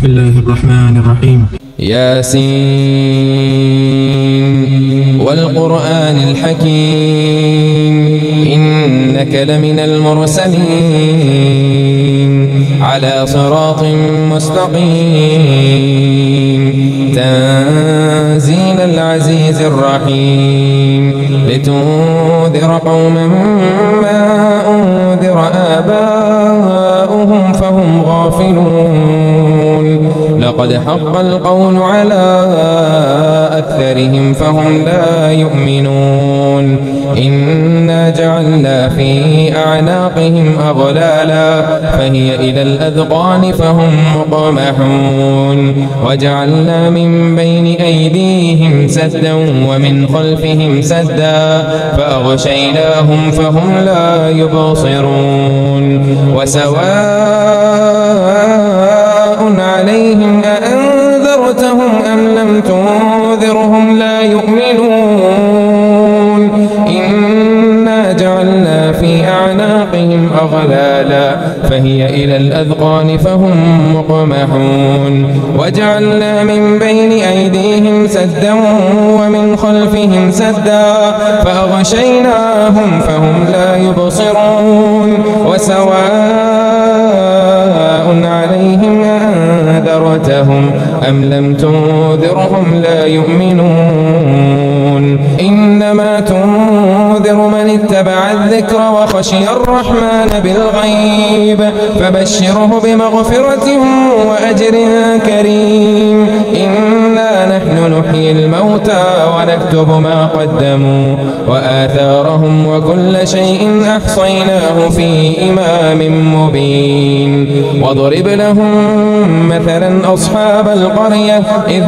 بسم الله الرحمن الرحيم. ياسين والقرآن الحكيم إنك لمن المرسلين على صراط مستقيم تنزيل العزيز الرحيم لتنذر قوما ما أنذر آباؤهم فهم غافلون لقد حق القول على أكثرهم فهم لا يؤمنون إنا جعلنا في أعناقهم أغلالا فهي إلى الأذقان فهم مقمحون وجعلنا من بين أيديهم سدا ومن خلفهم سدا فأغشيناهم فهم لا يبصرون وسواء عليهم أأنذرتهم أم لم تنذرهم لا يؤمنون إنا جعلنا في أعناقهم أغلالا فهي إلى الأذقان فهم مقمحون وجعلنا من بين أيديهم سدا ومن خلفهم سدا فأغشيناهم فهم لا يبصرون وسواء عليهم أنذرتهم أم لم تنذرهم لا يؤمنون إنما تنذر من اتبع الذكر وخشي الرحمن بالغيب فبشره بمغفرة وأجر كريم إنا نحن نحيي الموتى ونكتب ما قدموا وآثارهم وكل شيء أحصيناه في إمام مبين واضرب لهم مثلا أصحاب القرية إذ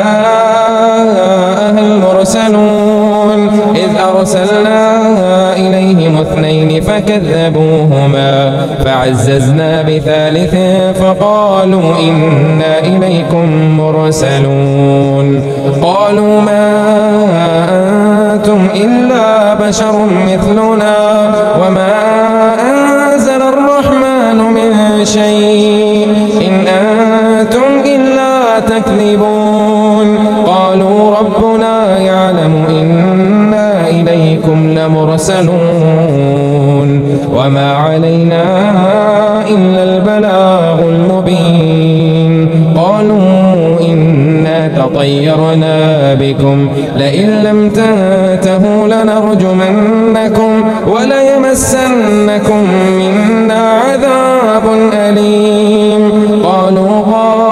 جاءها المرسلون إذ أرسلنا إليهم اثنين فكذبوهما فعززنا بثالث فقالوا إنا إليكم مرسلون قالوا ما أنتم إلا بشر مثلنا وما أنزل الرحمن من شيء إن أنتم إلا تكذبون قالوا ربنا يعلم إنا إليكم لمرسلون وما علينا إلا البلاغ المبين قالوا إنا تطيرنا بكم لئن لم تنتهوا لنرجمنكم وليمسنكم منا عذاب أليم قالوا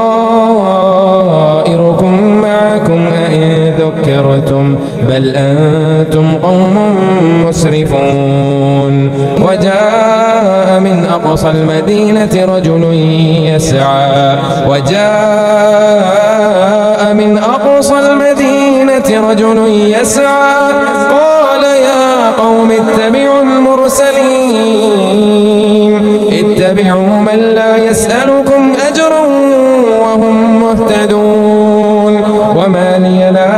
طائركم معكم أئن ذكرتم بل أنتم قوم مسرفون وجاء من أقصى المدينة رجل يسعى قال يا قوم اتبعوا المرسلين اتبعوا من لا يسألكم أجرا وهم مهتدون وما لي لا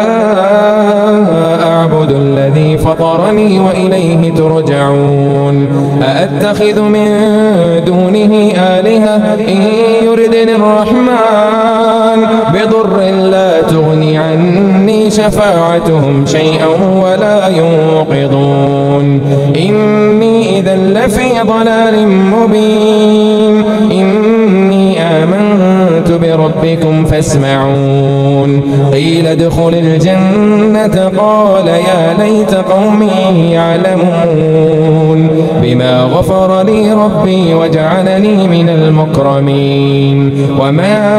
أعبد الذي فطرني وإليه ترجعون أأتخذ من دونه آلهة إن يردني الرحمن بضر لا تغني عني شفاعتهم شيئا ولا ينقضون إني إذا لفي ضلال مبين إني آمنت بربكم فاسمعون قيل ادخل الجنة قال يا ليت قومي يعلمون بما غفر لي ربي وجعلني من المكرمين وما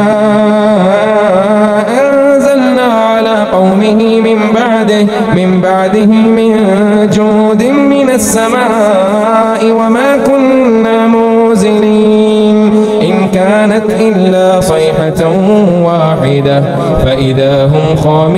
أنزلنا على قومه من بعده من جود من السماء وما كنا منزلين إن كانت إلا صيحة واحدة فإذا هم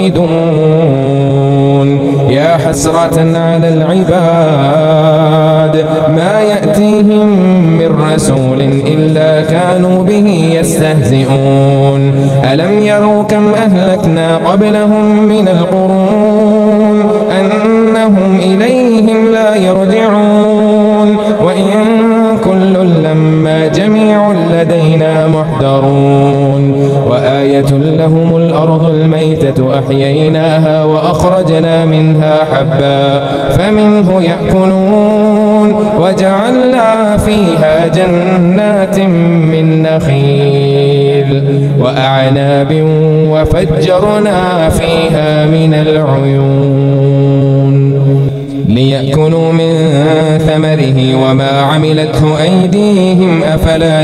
خامدون يا حسرة على العباد ما يأتيهم من رسول إلا كانوا به يستهزئون ألم يروا كم أهلكنا قبلهم من القرون أنهم إليهم لا يرجعون وإن كل لما جميع لدينا محضرون وآية لهم الأرض الميتة أحييناها وأخرجنا منها حبا فمنه يأكلون وجعلنا فيها جنات من نخيل وأعناب وفجرنا فيها من العيون ليأكلوا من ثمره وما عملته أيديهم أفلا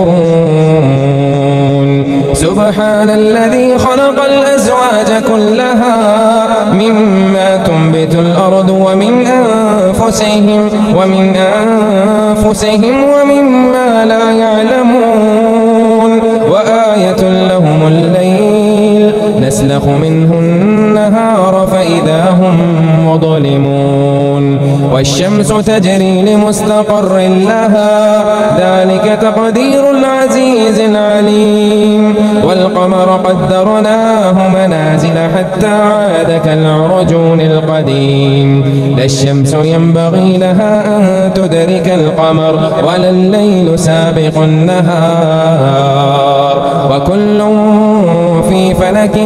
يشكرون سبحان الذي خلق الأزواج كلها مما تنبت الأرض ومن أنفسهم ومما لا يعلمون وآية لهم الليل نسلخ منه النهار فإذا هم مظلمون والشمس تجري لمستقر لها ذلك تقدير العزيز العليم والقمر قدرناه منازل حتى عاد كالعرجون القديم لا الشمس ينبغي لها أن تدرك القمر ولا الليل سابق النهار وكل في فلك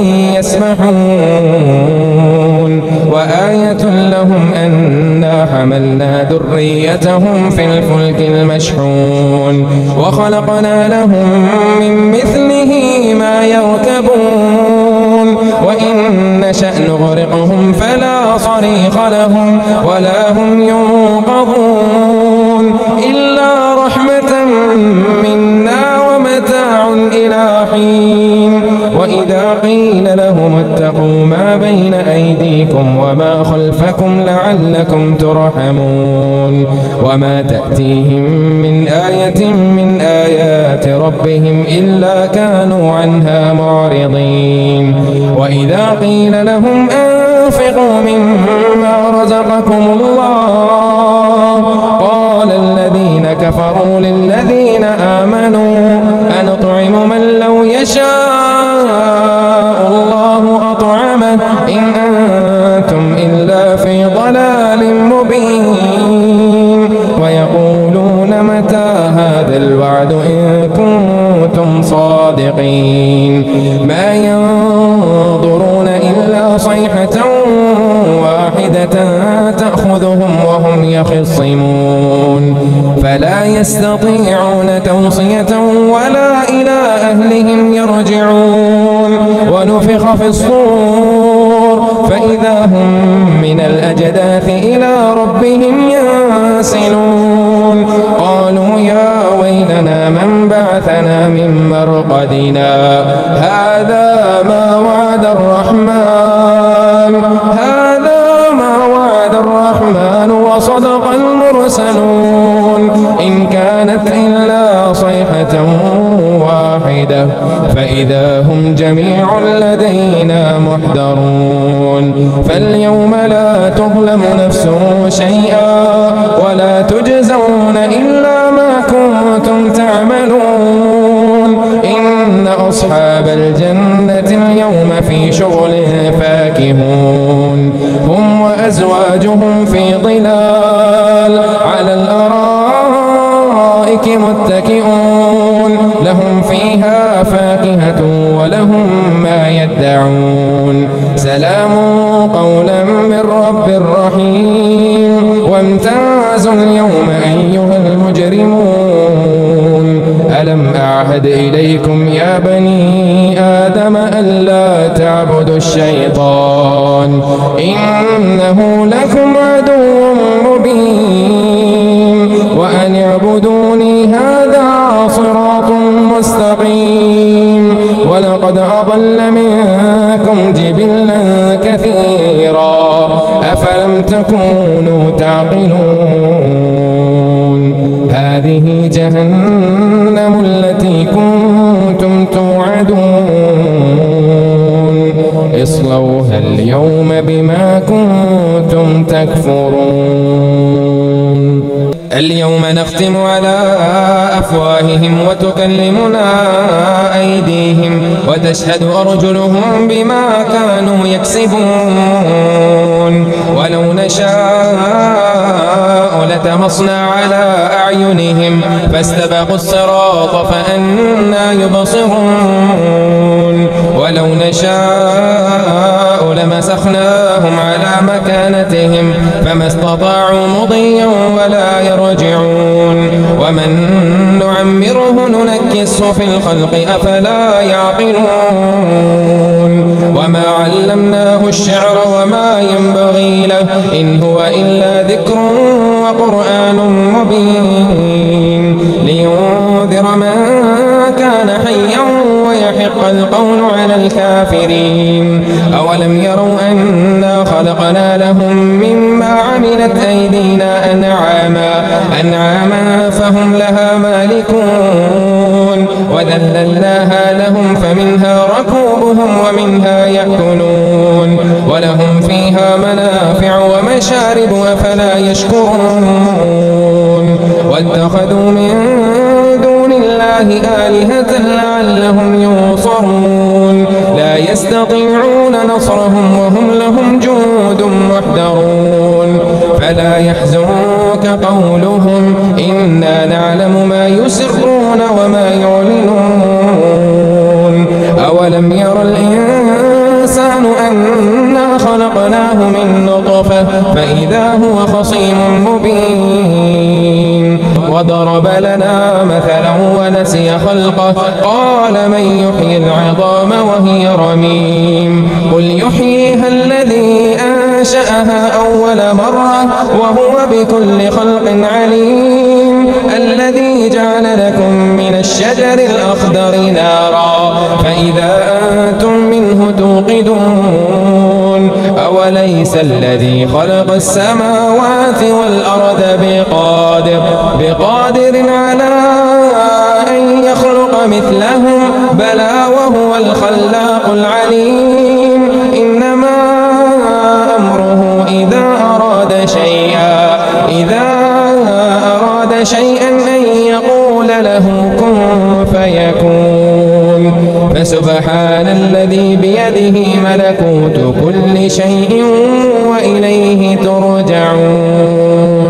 يسبحون وآية لهم أنا حملنا ذريتهم في الفلك المشحون وخلقنا لهم من مثله ما يركبون وإن نشأ نغرقهم فلا صريخ لهم ولا هم ينقذون إلا رحمة منا ومتاع إلى حين وإذا قيل لهم اتقوا ما بين أيديكم وما خلفكم لعلكم ترحمون وما تأتيهم من آية من آيات ربهم إلا كانوا عنها معرضين وإذا قيل لهم أنفقوا مما رزقكم الله قال الذين كفروا للذين آمنوا أنطعم من لو يشاء الله أطعمه إن أنتم إلا في ضلال مبين ويقولون متى هذا الوعد إن كنتم صادقين ما ينظرون إلا صيحة واحدة تأخذهم وهم يخصمون فلا يستطيعون توصية ولا إلى أهلهم يرجعون ونفخ في الصور فإذا هم من الأجداث إلى ربهم ينسلون قالوا يا ويلنا من بعثنا من مرقدنا هذا ما وعد الرحمن وصدق المرسلون إن كانت إلا صيحة واحدة فإذا هم جميع لدينا محضرون فاليوم لا تظلم نفس شيئا ولا تجزون إلا ما كنتم تعملون إن أصحاب الجنة اليوم في شغل فاكهون هم وأزواجهم في ظلال على الأرائك متكئون لهم فيها فاكهة ولهم ما يدعون سلام قولا من رب رحيم وامتازوا اليوم أيها المجرمون ألم أعهد إليكم يا بني آدم ألا تعبدوا الشيطان إنه لكم عدو مبين وأن اعبدوني هذا صراط مستقيم ولقد أضل منكم جبلا كثيرا أفلم تكونوا تعقلون هذه جهنم التي كنتم توعدون اصلوها اليوم بما كنتم تكفرون اليوم نختم على أفواههم وتكلمنا أيديهم وتشهد أرجلهم بما كانوا يكسبون ولو نشاء لتمصنا على أعينهم فاستبقوا الصراط فأنى يبصرون نشاء لمسخناهم على مكانتهم فما استطاعوا مضيا ولا يرجعون ومن نعمره ننكسه في الخلق أفلا يعقلون وما علمناه الشعر وما ينبغي له إن هو إلا ذكر وقرآن مبين لينذر من كان حيا ويحق القول على الكافرين أولم يروا أنا خلقنا لهم مما عملت أيدينا أنعاما فهم لها مالكون وذللناها لهم فمنها ركوبهم ومنها يأكلون ولهم فيها منافع ومشارب أفلا يشكرون واتخذوا من دون الله آلهة لعلهم ينصرون لا يستطيعون نصرهم وهم لهم جند محضرون فلا يحزنك قولهم إنا نعلم ما يسرون وما يعلنون أولم ير الإنسان أنا خلقناه من نطفة فإذا هو خصيم مبين وضرب لنا مثلا ونسي خلقه قال من يحيي العظام وهي رميم قل يحييها الذي أنشأها أول مرة وهو بكل خلق عليم الذي جعل لكم من الشجر الأخضر نارا فإذا أنتم منه توقدون أوليس الذي خلق السماوات والأرض بقادر على أن يخلق مثلهم بلى وهو الخلاق العليم إنما أمره إذا أراد شيئا أن يقول له كن فيكون فسبحان الذي بيده ملكوت كل شيء وإليه ترجعون